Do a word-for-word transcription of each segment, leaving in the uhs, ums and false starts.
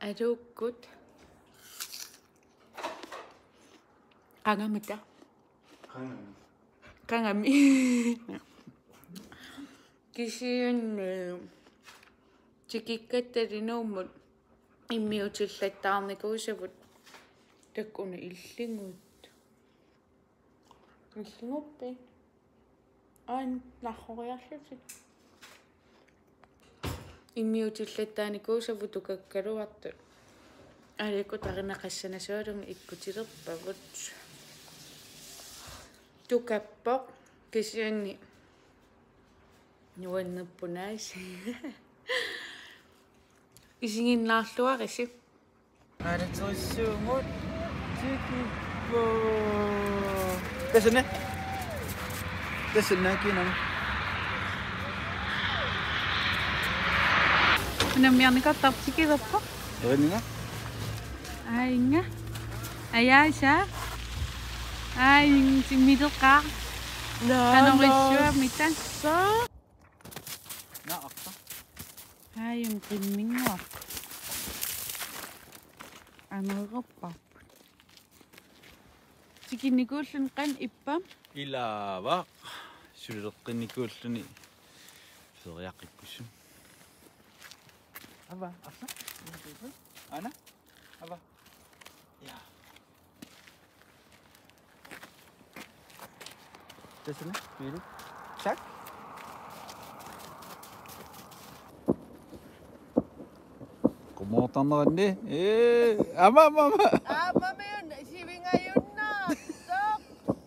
Er du godt? Qangamita. Qangami. Qangami. Kisiun tikikkattalinuumut immiutillattaarnikuusavut takkuna illinguut. Illinguppi. Ain narroriarlutik. Immiutillattaanikuusavut ukakkaluartu. Aliku tarinaqassanasualungi ikkutilerpavut. Tukappoq kisianni nuannappunaasi. Isinginnaarluarisi. Alatsuissuungut tikippo. Tasana. Tasana kinam. Nammiarnikattartikilerpa. Eringa. Ainga. Ayaasa. Ai timmideqaa. Qanorissua mita. Na aqta. Aium qimminguar. Anererpar. Tikinnikuullun qan ippa. Ilava. Sulileqqinikuulluni. Feriaqikkussun. Ava, aqta. Ana. Ava. Ja. Tasana. Biru. Chak. Como tanne? Eh, ama mama. Ama yun, isipin ngayon na. Stop!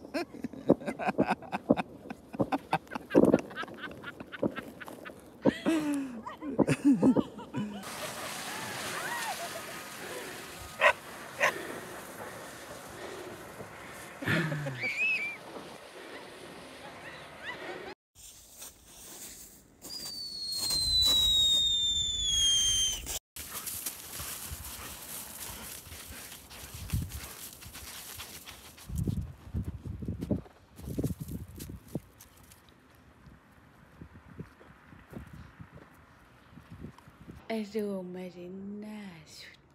Asuumarinnaasut.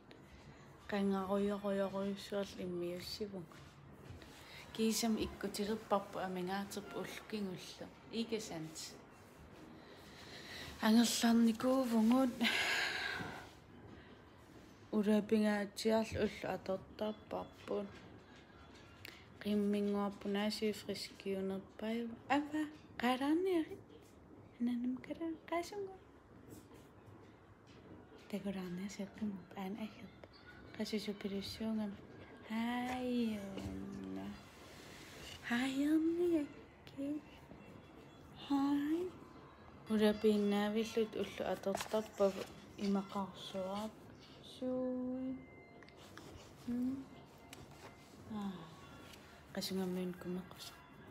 Qangaruyoruyoruissuarl immiussivun. Kiisam ikkutilerparpu amingaatserpu ullukingullu. Ikasant. Angerlarnikuuvungut ulapingaatiarlu ullu atortarparput. Qimminguarpunaasi friskiunerpaju. Ava qaalaarniari. Ananam kala qaasungu. Takurana seqim aan ahab. Qasisupilussuungam. Hayonna. Hayonni yakki. Hay. Ulapinaavillut ullu atortarpavu imaqarsuaat. Sui. Hmm. Ah. Qasungammiun kumeqqus.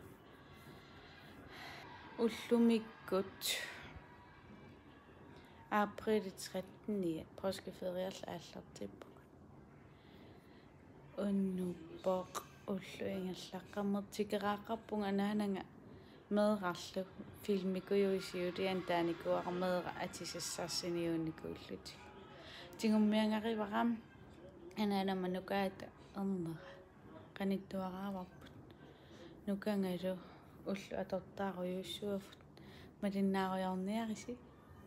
Ullumikkut. April trettende påskeferier allartippu. Unnuppoq ulluingallaqqammer tikeraaqarpunga naananga meerarlu filmikujuisiulian taanikuara meera atisassarsiniunnikuulluti. Tingummiangarivaram anaanama nukaata ernera qanittuaraavarput nukangalu ullu atortaaruyuussuafut malinnaaruyarniarisi.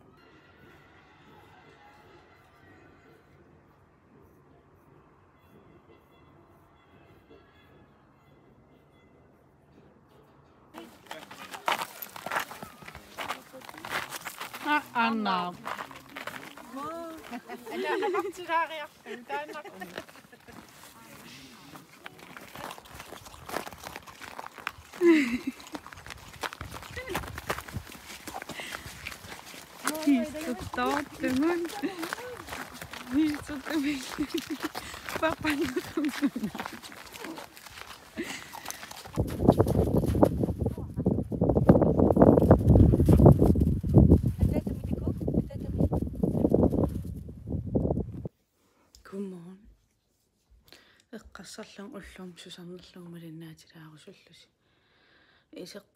Anna. Ada anak cirari aku, anak. Istuttoottemun. Istuttemun. Papa nukamuna. Godmorgen. Eqqassarlung ullum susarnerlung malinnaatilaarussullusi.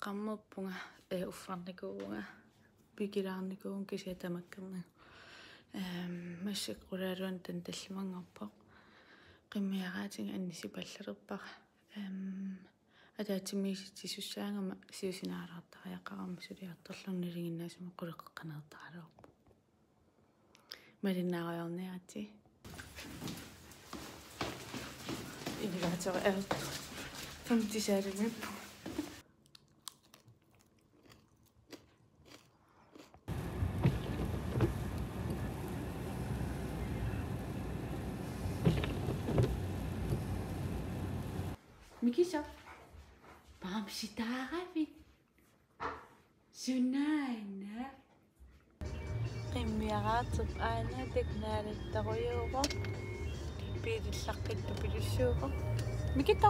Iseqqammerpunga e uffarnikuunga pikilaarnikuun kisiatamakkerna. эм массак улаалуан тан таллимангорпоq qimmiaraatiga annисипаллалерпара эм атаатимиисити суссаангама сиусинаалаартариаққарама сулиарторлернилигиннаасума qulеққанертаралуарпу малиннаариорниарати илигаатера эрт фамтисаалимиппу Mikisa. Pamsitaaravit. Sunaina. Qimmiaraatep aana teknaalittarujuuqa. Piilillaqqittu pilussuuqa. Mikita.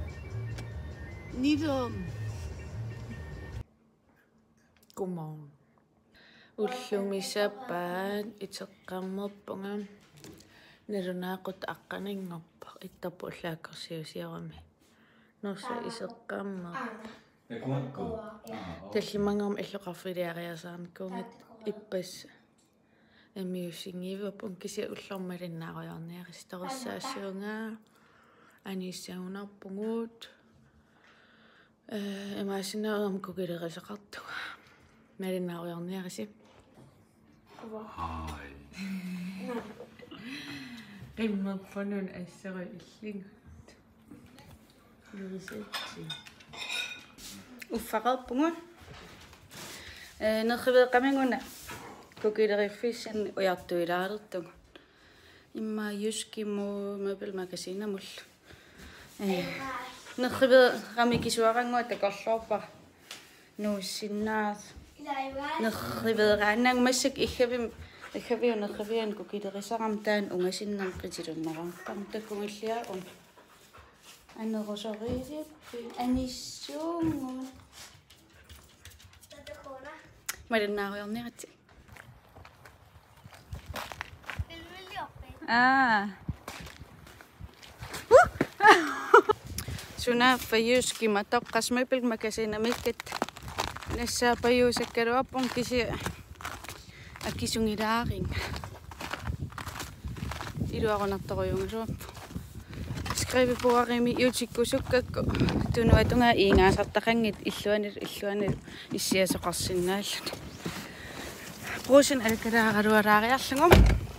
Nidom. Godmorgen. Ullumisappaat iteqqammerpunga. Nalunaaqut aqqaningorpa ittarpu ullaakkersiusiarami. Nossa iseqqamma. Tallimangam illoqarfiliariasaarnikkuungit ippas amiussingiivapun kisia ullormalinnaariorniaris torissaassuungaa aniissaunarpunguut э эмаасинааам кукилериseqartuga малиннаariorniarisi Hai. qimmerpunun asseri illingut lurisatsi uffaqarpungu э нерривеэқамингуна кукилериффиссан уяртуилаалертуг имма юскиму мобил магазинамул э нерривеэқамикисуарангуа такорлоорпа нууссиннаас нерривеэрааннааг массак иггавим иггавиу нерривиан кукилерисарам таан унгасиннам қитилуннарам таккунгиллиа ун анерусорисиппи аниссуунгу малиннаариорниарати аа суна фаюски матоққасмапил макасинамиккат нассаапаюусаккалуарпун киси аккисунгилаарин илуарунарторуйунгасуарпу скриви пуарими ютиккусуккакку тунуатунга иингаасартақангит иллуанил иллуанил иссиасоқарсинааллут брусин алкалаагалуалаариарлугум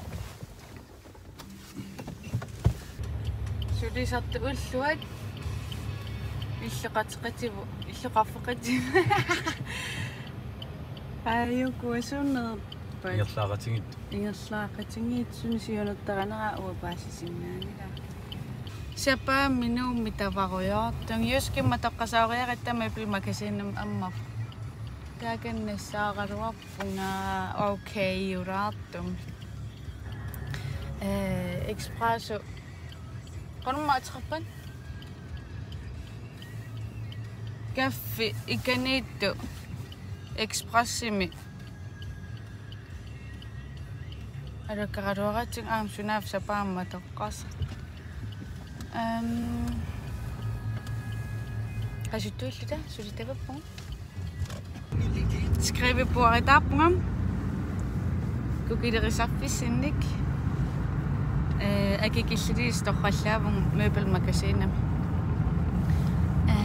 сулисарту уллуат иллеқатеқативу иллеқарфеқативу аюкуасуннер Ингерлааратингит. ингерлаақатингит сунисиунертаранера уапаасисиннаанила сапа минуумми таваруйоортун юскимма тоққасаариариттама пилмакасиннам аммап тааканнассаагалуарпунга окей юраартум э экспрессо qonummaatiqarpan kaffi ikaniittu expressimi alakaraluaratin aam sunaaf sapaamma toqqaasa эм ажитуиллута сулитаваппун скриви пуаритаарпунгам кукилерисарфиссинник э акикиллилис торраллаавун мебел магазинами э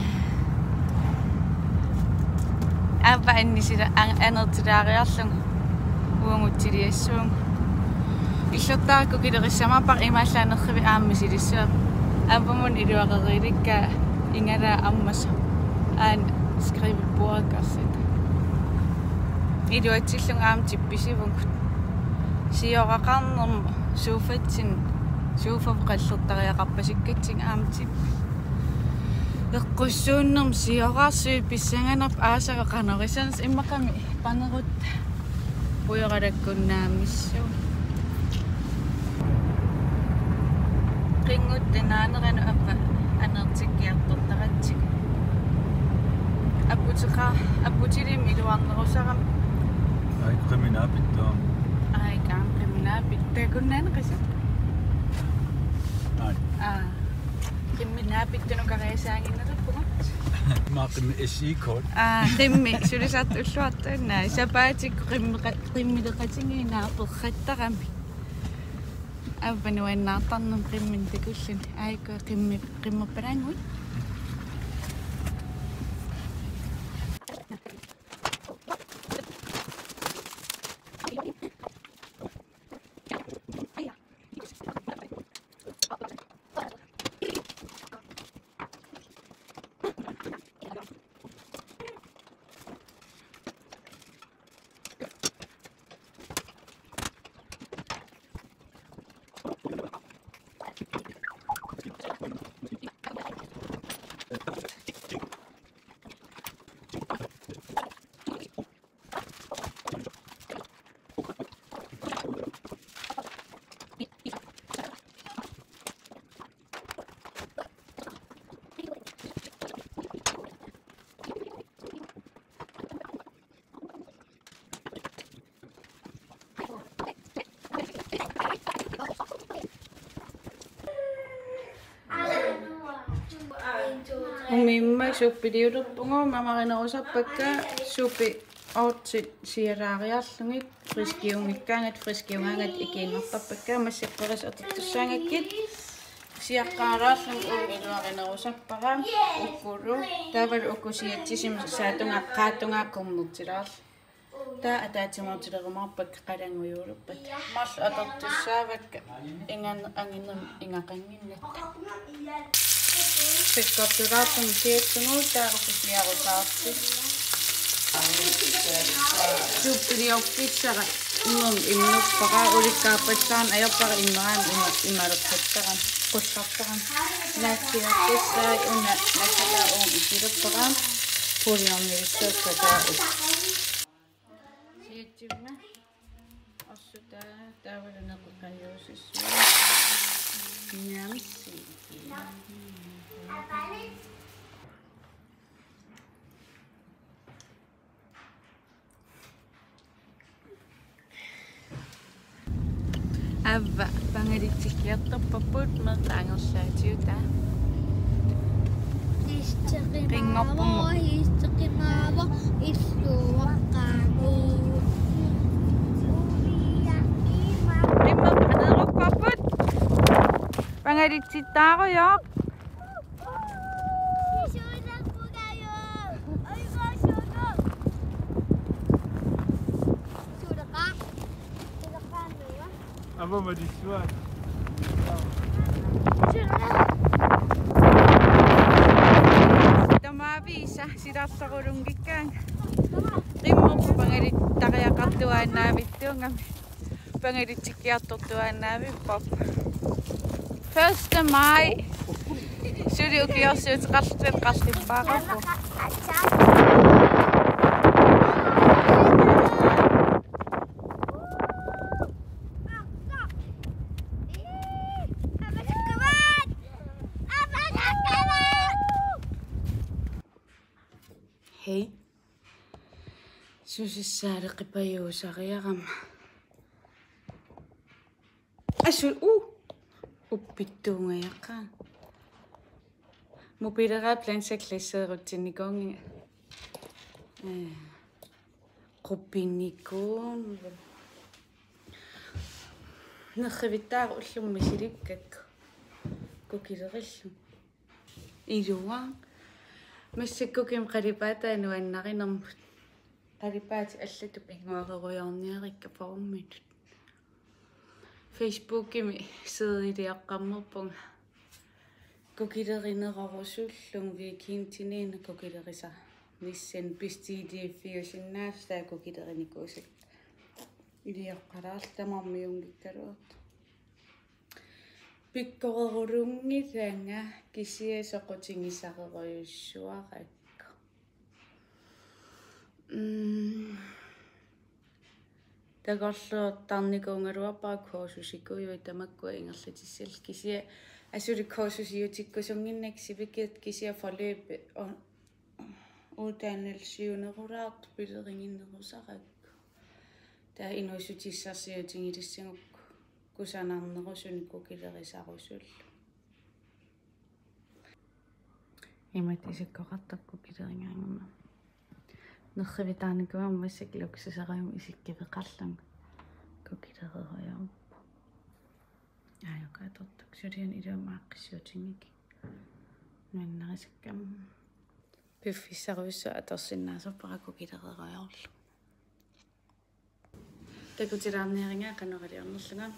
ава аннисила анертилаариарлун уангутсилиассуун иллертаа кукилерissamaapar имааллаанерриви ааммисилиссуа абамун илуақериликка ингала аммаса аан скриви пуакарсит илуатсиллун аам типписивунгут сиорақарнерм сууфатсин сууфав қаллертариақарпасиккатсин аам тип эққуссууннерм сиораарсуи писсанганерп аасага қанерисанс иммақами панерут пуйоралаккуннаамиссуу ringgut tenaaneraну аппа анертиккиартортаратсик аппутеқа аппутилим илуарнерусарам Ai kriminaapittua. ай каам криминаапит такуннаанеқиса Ai. аа криминаапиттуну кариасаангиннериппуга Maken is ikon. Ah, qimmi sulisat ulluartuunna sapaatik qimmeqat qimmileqatingiinaa perqattaqami. Avvanuannaartarnum qimmin takullun aiko qimmi qimmerpalaangui. Umimma suppiliuterpungu mamarinerusarpakka suppi ortsit sialaariarlungit friskiungikkaangat friskiungaangat ikiinnertarpakka massiqqeris atertussaangakkit siaqqaaraarlung uuiluarinerusarpara ukkulu taaval ukkusiatsisim saatunga qaattungaakkornertilaarl taa ataatimartilerumarpak qalangujuuluppat marl atertussaavakka ingan anginnam ingaqanginnatta Sekapturatum tietsungu tarupisiarutaarti. Suppiliorpitsara imum imnuppara ulikkaapattaan ajoppara immeraan immaluppattaran qullartaran naatsiartissaai unna nasala uum ikilupparan puliornivissuukkataau. Siitsimma assutaa taavaluneqquqanjuusissuu Nyamsi. Avva pangaritsikkiartarpapput mertaangersaatiuta. Ringoppumu istiqimaava issuuqqaagu. Rimmerpaneruppapput pangaritsittaarujoq. Aber mal die Schuhe. Tämä viisa sidassarullungikkaan. Rimmo pangarittariaqartuaannaa vittuungami. Pangaritsikkiartortuaannaa vippop. First of May. Suli ukiorsuut qartet qarlippaaqarpu. Hei. Susissaale qipajuusariaram. Asul u. Uppittuungajaqa. Mobilerat planseklisseerutsinnikongi. Eh. Quppinnikuun. Nerrivittaaru ullummi silikkakku. Kukilerillu. Iluang. Massikkukim qalipaataanu annarinermut. Qalipaati allatup inguaqerujorniarikka forummitut. Facebookimi siidiliaqqammerpunga. Kukilerinerorusullung viikiintiniina kukilerisa. Nissen pistiidiiffiusinnaastaa kukilerinikusik. Iliaqqalaartamarmiungikkaluat. Pikkorerulungitanga kisiasoqutingisaqerujussuarakka. Mm. Tagorluortarnikuungaluarpara kursusikuujui tamakkua ingerlatissal kisia asuli kursusiutikkusunginnak sivikit kisia forløb uddannelsesjunerulaart pileringinnerusarакку. Taa inuusutissarsiutingilissangukku kusanarnerusuni kukilerisarusуллу. имат исиккоқартарпу килерингаагама нерривитааникуам массак луксусериум исиккивеқарлам кукилерериарпу аёкаатортук сулиан илуамааққиссуутингики нуаннерисаккам пиффиссаруиссу аторсиннаасорпара кукилерериарлу такутилаарниарингаа канералиарнерлунга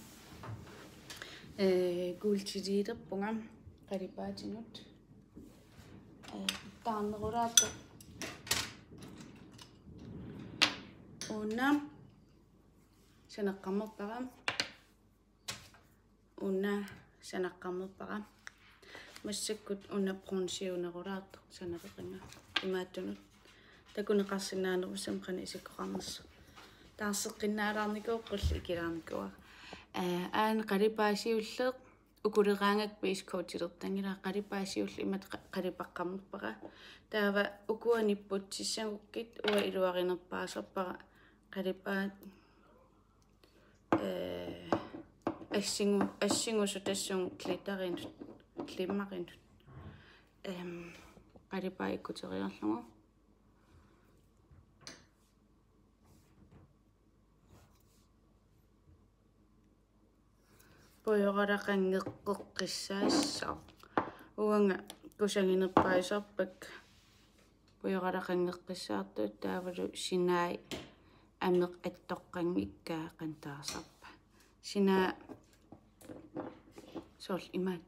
э гулчидиидерпунга қалипаатинут э тааннерулаатто уна санаққаммерпара уна санаққаммерпара массаккут уна пронсиунерулаатто санеқинга имааттунут такунеқарсинаанерусам қана исиккоқарнерсу таарсеққиннаалаарникуоққулли икилаарникуа а аан қалипаасиуллеқ укулераангак бейс коучилертангила қалипаасиулли имат қалипаққаммерпара таава укуаниппутсиссагуккит уа илуаринерпаасерпара қалипаат э ассингу ассингусу тассун клитаринут климмаринут эм қалипаа иккутериарлугу пойоралақангеққеққиссаассаа уанга кусангинерпаисарпак пойоралақангеққиссаартуут таавалу синаа амеқ аттоққанги иккаа қантаасарпа синаа сол имаат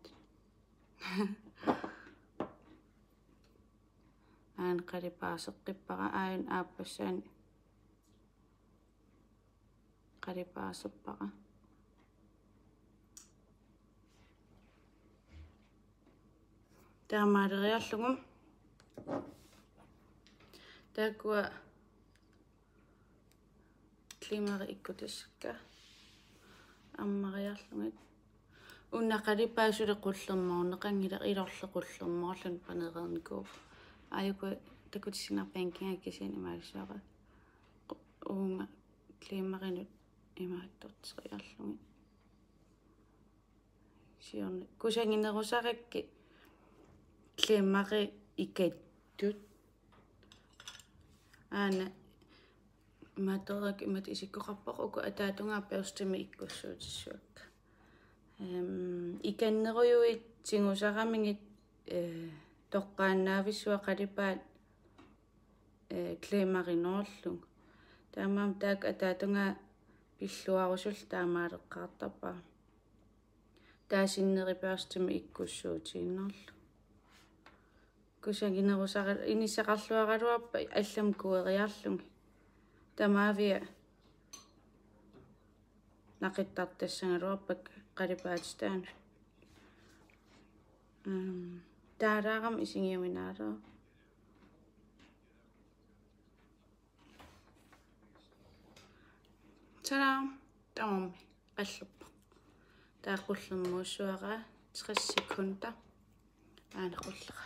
аан қалипаасеққиппара аан ааппассаан қалипаасерпара таамаалериарлугу такуа климари иккутассакка аммариарлугат уннақалипаасуле қуллермаорнеқангила илорлеқуллермаорлун панерерникуу аюку такутисинар банкинга кисин имаалсаара уунга климаринут имааттортериарлугит сиорне кусангинерусаракки климари икаттут аана маторак имат исиккоқарпоқ атаатунгаа перстими иккуссуутиссуак эм иканнеруйуит сингусарамингит э тоққааннаависсуа қалипаат э климариноорлу таамаам таак атаатунгаа пиллуарусул таамаалеққартарпаа таасиннери перстими иккуссуутииннерлу кусагинерусара иниссақарлуаралуарпа аллам куэриарлунги тамаавиа нақиттартассангалуарпак қалипаатистаан м таараарам исингиуминаалоо тарам тамамми қаллуппа таақуллермуussуара tres sekunder аанеқуллера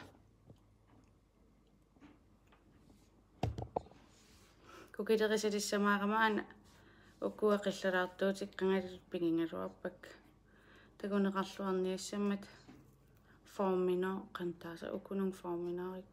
кукилерисалиссамаарамаана уккуақиллалаартуутик қангалут пигингалуарпак такунеқарлуарниассаммат формино қантааса укунун форминорик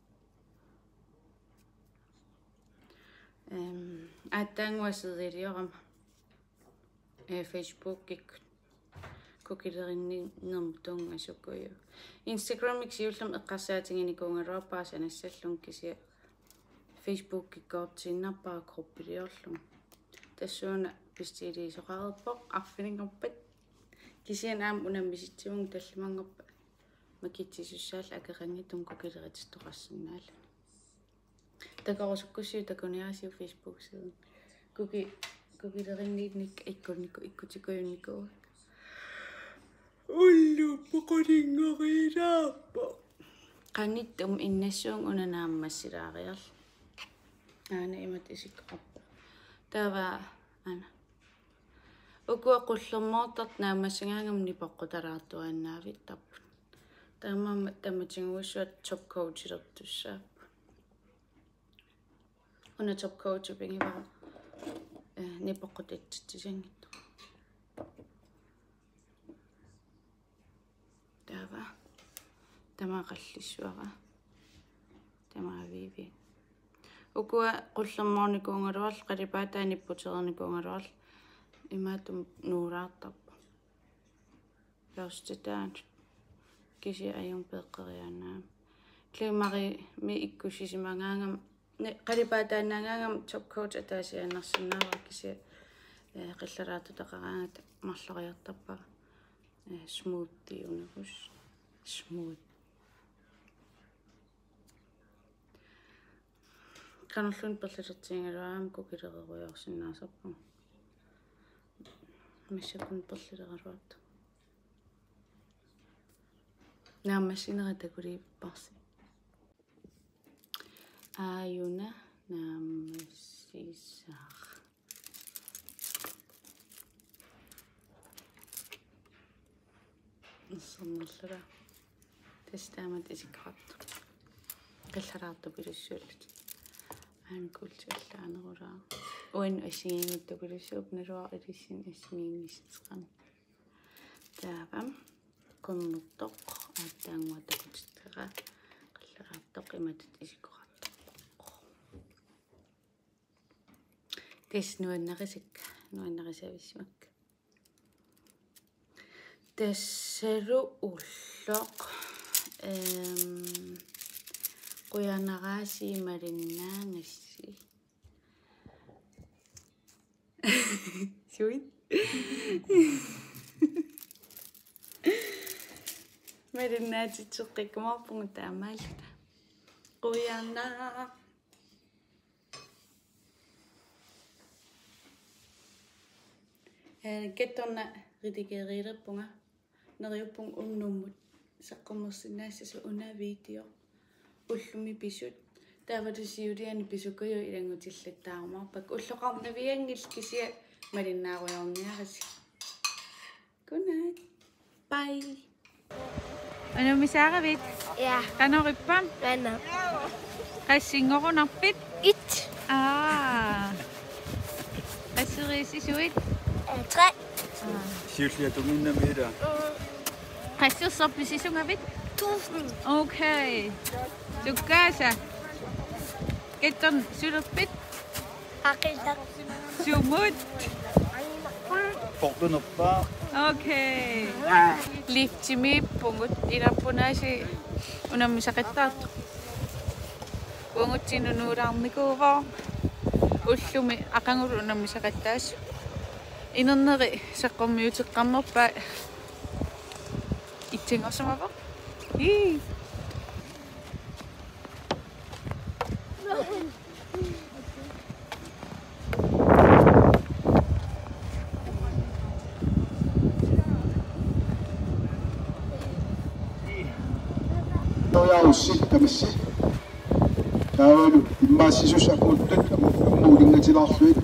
эм аттангуасерилиорам э Facebook ик кукилеринни нэрмтунгасуккую Instagram иксиуллам эққарсаатингиникуунгалуарпаас анассаллун кисия Facebook иккоортииннарпаа группилиорлу тассууна пистилисоқарерпоқ арфинингорпат кисиан аам унаммиситсивун таллимангорпа макитсисуссаал акерангитун кукилеритстоқарсинаала такорусуккуссиу такуниарасиу Facebook сиден куки кукилеринниитник иккуннику иккутикуйунникуу уллу поколингориилааппо qanittум иннассуун унанааммассилаариарл аана имат исиккоқарпо тава ана укуақуллермоортарт наамассагаангамни поққуталаартуааннаавит тарпут таамаама таматингуссуат топ коучилертуссаап уна топ коуч пингивара э нипоққутатситсисангитто тава тамаақаллиссуара ukua qullermaarnikuungaluarl qalipaataanipputerernikuungaluarl imaatum nuulaartarpa laustitaat kisi ayum peqqerianaa klimari mi ikkusisimangaangam qalipaataannaangaangam top coach ataasiannersinnaava kisi qillaraatutaqaraangata marloriartarpa smoothie unagus smooth kanallun perlilertiingaluaam kukilereruyorsinnaasarpu missakun perlileruartu naammassineratakuli ayuna naammassissaar nsernerlula testaamat isikkarattu qillaraartu pilussuulut aankulti allaanerulaa uin assigiingittu pilussuup naluar ilissin assigiingissitteqan taapam konnertoq aattaanguatakutittera qillaraartoq imatut isikkorattu tes nuannarisik nuannarisavissuak tassalu ulloq ehm quyanaraasi malinnaangassi suit malinnaatitseqqikkumarpungu taamaalluta quyanaa eh kettorna ritikeriilerpunga neriuppung unnummut saqqummersinaassassu una video ullumi pisut taavatusiuliani pisukuyu ilangutillattaarumarpak ulloqarnaviangil kisia malinnaaruyorniarasi good night bye anamisaaravit Ja, qanorippaam venner. qassingorunarpit Et, aa qasseriisisuit øh, tre. Cirka du minder med dig. qassirsorpisisungavit Tusind. okay sukkaasa ketton sulerpit Hakildak. sumut Får du noget bare? okay liftimiippungut ilappunaasi unammisaqittartu uungutsinnunuulaarnikuuvoo ullumi aqangulu unammisaqattaassu inerneri saqqormiuteqqarnerpaa ittingorsamavo ii ussittamassi taavalu imaassisusaquttat ammuulinngatilaarluit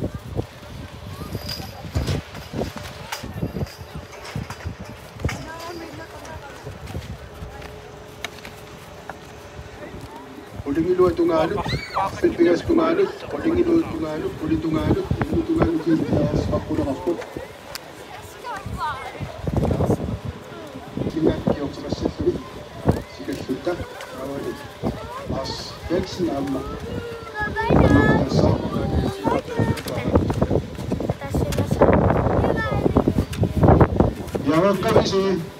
ulingiluatungaalu pilpigaspungaalu ulingiluatungaalu ulitungaalu ulitungaalu kiittaasqaqqulerarput kingaakkiortimassalluni sikallutta awali as velsen amma Yawakkavisi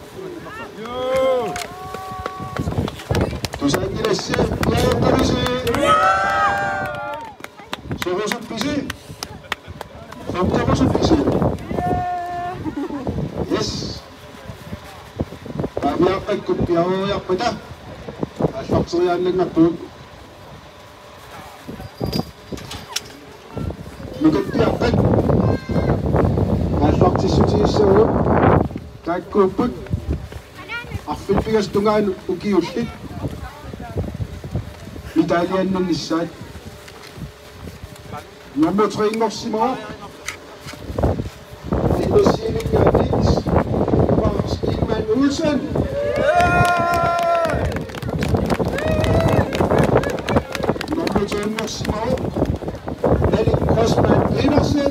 Tusangiresse yawakkavisi Sohosuppisi Somtamusuppisi Yes Aviaqqakkut piavuyaqqata аллартериааллангаппуут нукаттиарпат аллартиссутииссагуут тааккууппут арфилпигас тунгаан укиуллит италианнэрнissaat наммотриингорсимаа илуссииниккаатикс Stigman Olsen Nummer Simon, Nelly Crossman Petersen,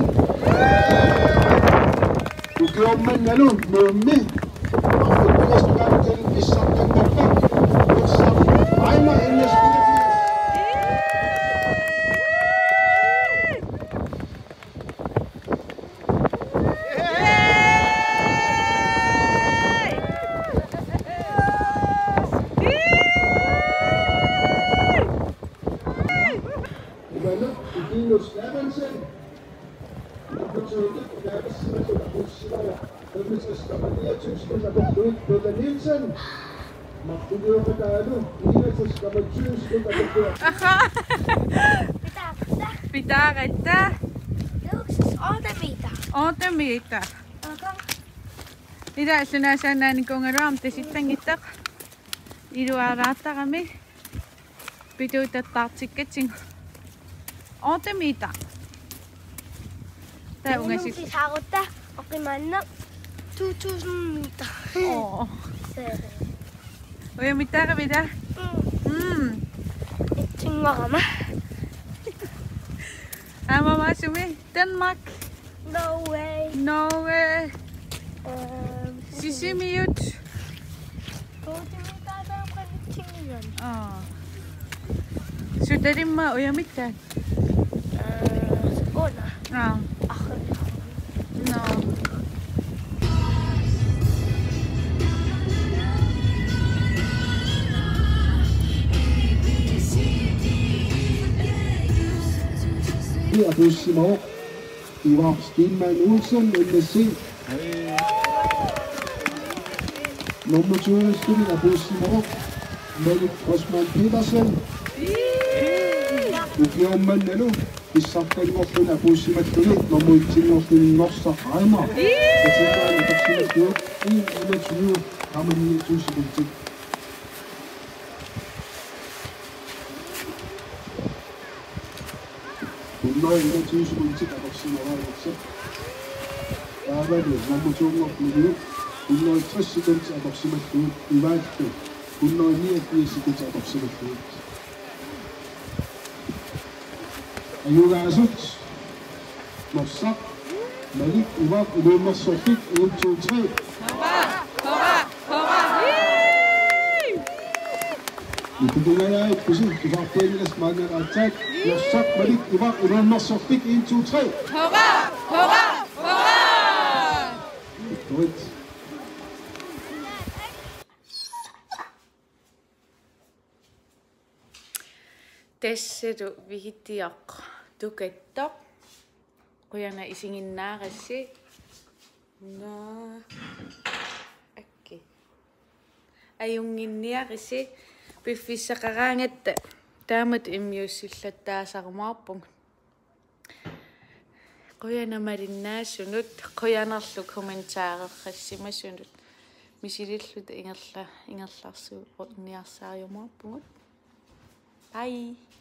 du gjorde man nu med mig, og for det næste gang til vi satte den på bak, og så regner en næste fireogtres komma nitten tusind abort Peter Nielsen. Martin Jørgen enogtres komma tyve sekunder abort. Mitä? Mitä? Pitää reittää. Yksi oota mitä? Oota mitä. Alkaa. Mitä sinä sanoo niin kuin raamti sitten gitar. Idua raattarami. Pituutta tartsiketsin. Oota mitä. Tää on Minun siis. siis harjoittaa. Okei mennä. tusind meter. Oo. Se. Oja mitä mitä? Mm. Itse varma. Amma masumi Denmark. No way. No way. Um, Sisimiut. tuuti mitä tää on itse Oh. Sutadimma oja mitään. on. Ah. Ach. No. Her Bussimov. Ivar Stinman Olsen, M S C. Nummer tyve Stina Bussimov. Malik Osman Petersen. Ukiomman Nalo. Issartaliorluna Bussimattulit. Nummer yksi Norsa Reimer. Katillaan Bussimattulit. enogtyve komma nitten tusind. hundrede og enogtyve sekunder til Aboksim overholdelse. Arbejdet nummer to hundrede og hundrede og halvtreds sekunder til Aboksim Atlut. I Vejlke hundrede og niogfirs sekunder til Aboksim Atlut. Ayuga Azut. Norsak. Malik Ivar Ulema Sofik. en, to, tre. Ipagulay ay puso. Ivar Penelas Magna Attack. Norsak Malik Ivar Ulema Sofik. en, to, tre. Hurra! Hurra! Hurra! Godt. Tässä tu vihtiaq tuketta. Kujana isinginnaarassi. No. Akki. Ajunginniarassi piffissaqaraangatta taamat immiussillattaasarmaarpung. Kujana marinnaassunut kujanarlu kommentaareqassimasunut misilillut ingerla ingerlarsu orniarsaariumaarpungut. Bye.